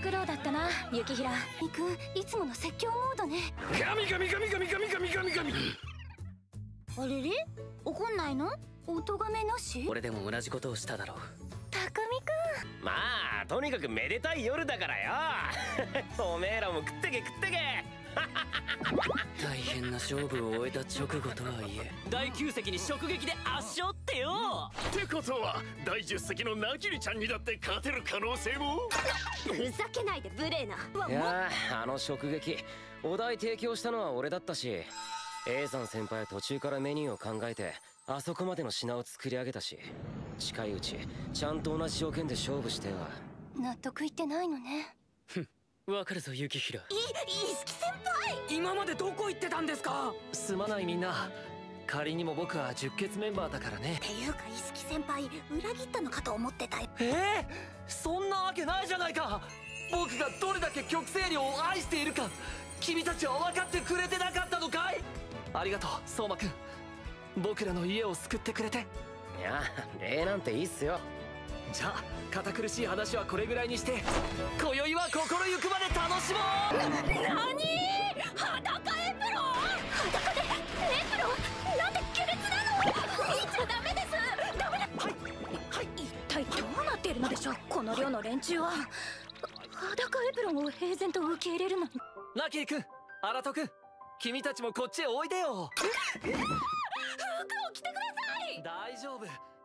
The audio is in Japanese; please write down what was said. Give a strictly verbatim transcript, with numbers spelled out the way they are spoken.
苦労だったな、雪平。みくん、いつもの説教モードね。 ガミガミガミガミガミガミガミガミ。 あれれ、怒んないの？お咎めなし？ 俺でも同じことをしただろう。 たくみくん。 まあとにかくめでたい夜だからよ。おめえらも食ってけ食ってけ。 大変な勝負を終えた直後とはいえ、第きゅう席に直撃で圧勝ってよ。 ってことはだいじゅっ席のナキリちゃんにだって勝てる可能性も。 ふざけないで無礼な。 いやあ、あの直撃お題提供したのは俺だったし、 A さん先輩途中からメニューを考えてあそこまでの品を作り上げたし、近いうちちゃんと同じ条件で勝負しては。 納得いってないのね。 ふん、わかるぞ雪平。 い、伊助先輩、 今までどこ行ってたんですか。すまないみんな、仮にも僕は十血メンバーだからね。 っていうか伊助先輩、裏切ったのかと思ってたよ。 ええー、そんなわけないじゃないか。僕がどれだけ極星寮を愛しているか君たちは分かってくれてなかったのかい。ありがとう相馬くん、僕らの家を救ってくれて。いや、礼なんていいっすよ。じゃあ堅苦しい話はこれぐらいにして、今宵は心ゆくまで楽しもう。な、なに？裸エプロン？ 裸でエプロンなんて下劣なの。見ちゃダメです。ダメだ。はいはい。一体どうなっているのでしょう、この寮の連中は。裸エプロンを平然と受け入れるのに。 ラキーくん、アラトくん、君たちもこっちへおいでよ。 服を着てください。 大丈夫。